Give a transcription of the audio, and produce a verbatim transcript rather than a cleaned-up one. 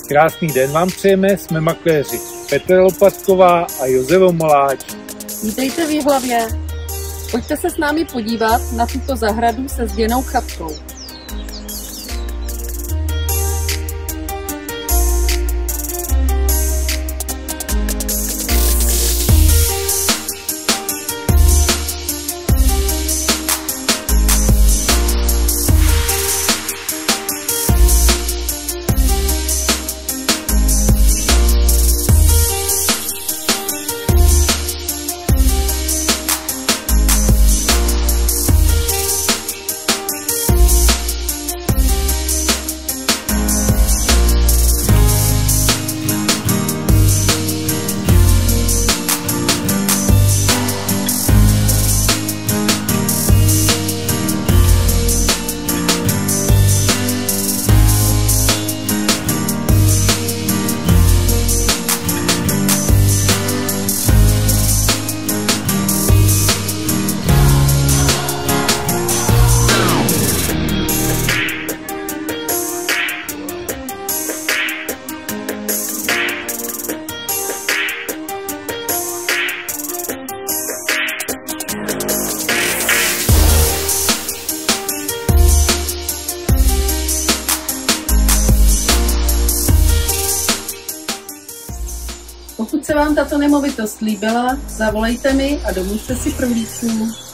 Krásný den vám přejeme, jsme makléři Petra Lopatková a Josef Moláč. Vítejte v Jihlavě. Pojďte se s námi podívat na tuto zahradu se zděnou chatkou. Pokud se vám tato nemovitost líbila, zavolejte mi a domluvte si prohlídku.